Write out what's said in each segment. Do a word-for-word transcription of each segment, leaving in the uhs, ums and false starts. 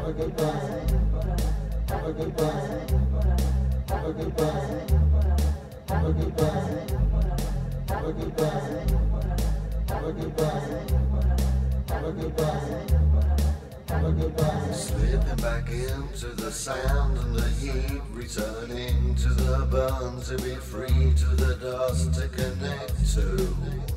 Have a good buzz. Have a good buzz. Have a good buzz. Have a good buzz. Have a good buzz. Have a good buzz. Have a good buzz. Have a good buzz. Slipping back into the sound and the heat, returning to the burn to be free, to the dust to connect to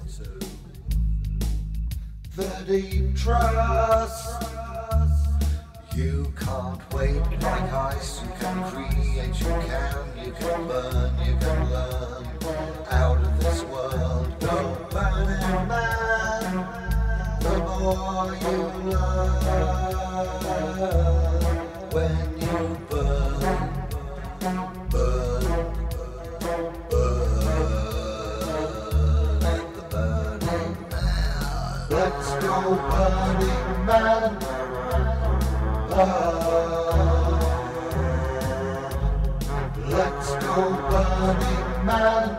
the deep trust. You can't wait like ice, you can create, you can, you can burn, you can learn out of this world. Don't burn it, man, the more you learn. When you burn, burn, burn at the Burning Man. Let's go Burning Man. Let's go Burning Man.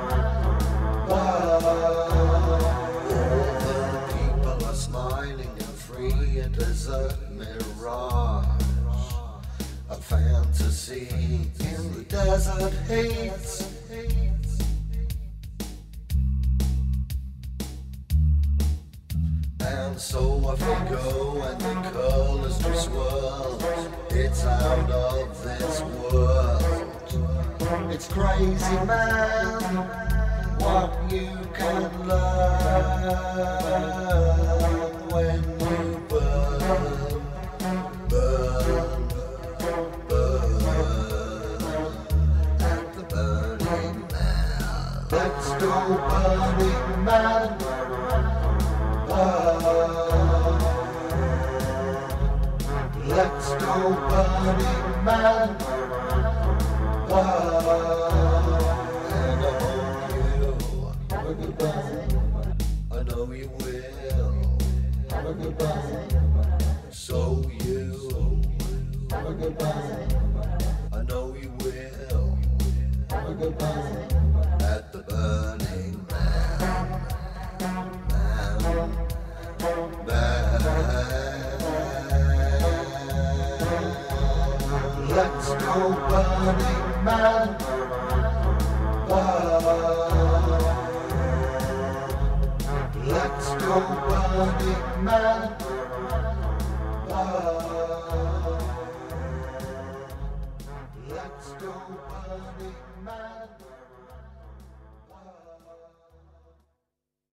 All the people are smiling and free, a desert mirage, a fantasy in the desert heat. And so off we go, and the colors we swirl. It's out of this world. It's crazy, man, what you can learn when you burn, burn, burn at the Burning Man. Let's go Burning Man. Let's go Burning Man. And I hope you Have a good buzz. I know you will. Have a good buzz. So you Have a good buzz. I know you will. Have a good buzz. At the Burning Man. Man. Man. Let's go Burning Man. Let's go Burning Man.